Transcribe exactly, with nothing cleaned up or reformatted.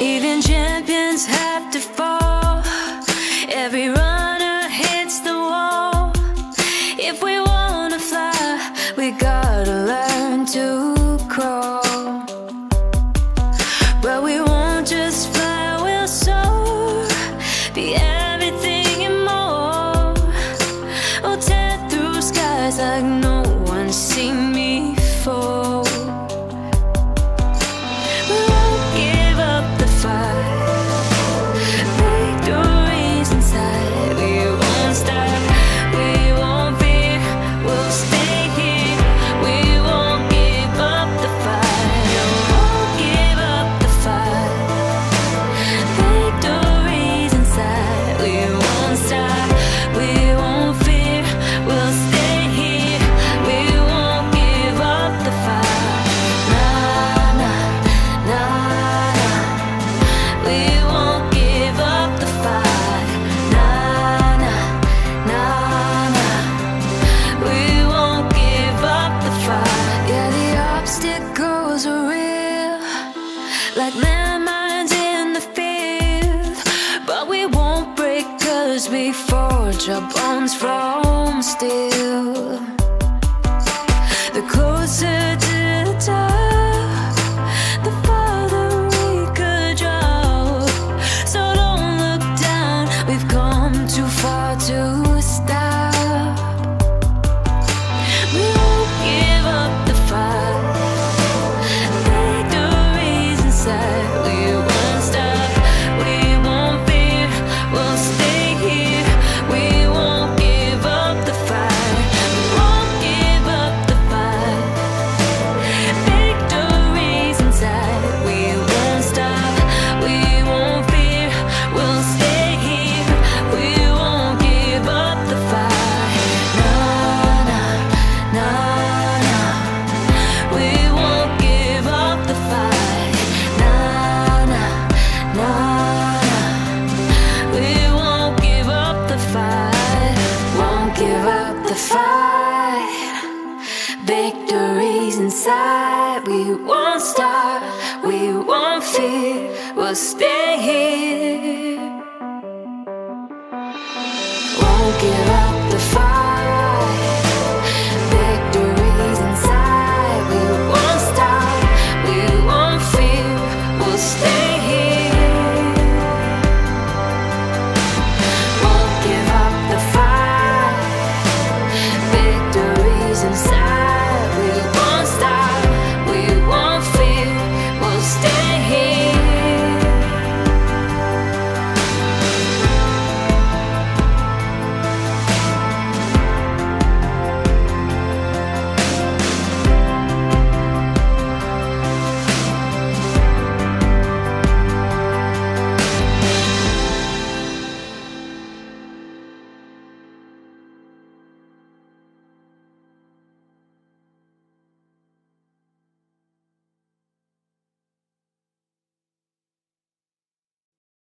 Even champions have to fall. Every runner hits the wall. If we wanna fly, we gotta learn to crawl. But we won't just fly, we'll soar. Be everything and more. We'll tear through skies like no one's seen before. We won't give up the fight. Victory's inside. We won't stop. We won't fear. We'll stay here. We won't give up the fight. We won't give up the fight. Victory's inside. We won't stop. We won't fear. We'll stay here. We won't give up the fight. Nah, nah, nah, nah. We won't give up the fight. Nah, nah, nah, nah. We won't give up the fight. Yeah, the obstacles are real, like landmines in the field. But we won't break, 'cause we forge our bones from steel. The closer to the top, the farther we could drop. So don't look down, we've come too far to stop. We won't give up the fight. Victory's inside. We won't stop. We won't fear. We'll stay here. We won't give up the fight. We won't give up the fight. Victory's inside. We won't stop. We won't fear. We'll stay here. We won't give up the fight. Nah, nah, nah, nah. We won't give up the fight. Nah, nah, nah, nah. We won't give up the fight. Won't give up the fight. Victory's inside. We won't stop. We won't fear. We'll stay here.